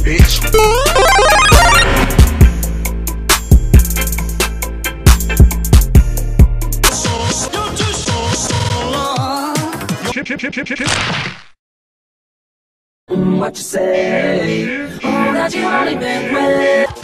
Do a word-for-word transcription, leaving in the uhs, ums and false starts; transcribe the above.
bitch. Chip, chip, chip, chip, chip, chip. What you say? Oh, that you only been with.